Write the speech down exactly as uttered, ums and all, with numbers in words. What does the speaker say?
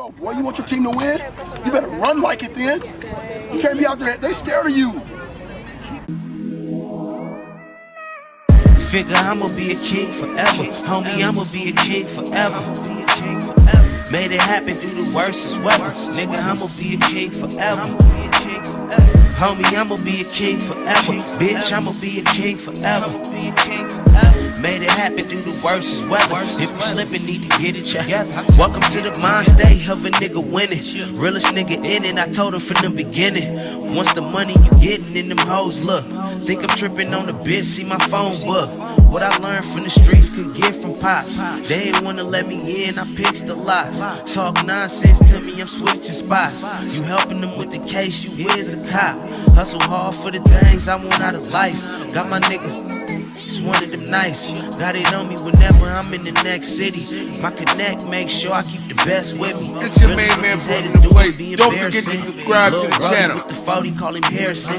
go, boy. You want your team to win? You better run like it then. You can't be out there. They scared of you. Figure I'ma be a king forever. Homie, I'ma be a king forever. Made it happen through the worstest weather. Nigga, I'ma be a king forever. Homie, I'ma be a king forever. Bitch, I'ma be a king forever. Made it happen through the worstest weather. If you slippin', need to get it together. Welcome to the mind state of a nigga winning. Realest nigga in it, I told him from the beginning. Once the money you gettin' in them hoes, look. Think I'm trippin' on the bitch, see my phone book. What I learned from the streets could get from pops. They ain't wanna let me in, I pitched the lots. Talk nonsense to me, I'm switching spots. You helping them with the case, you is a cop. Hustle hard for the things I want out of life. Got my nigga, just one of them nice. Got it on me whenever I'm in the next city. My connect make sure I keep the best with me. It's your main man, Brother the Way. Don't forget to subscribe to the channel. With the forty, call him Harrison.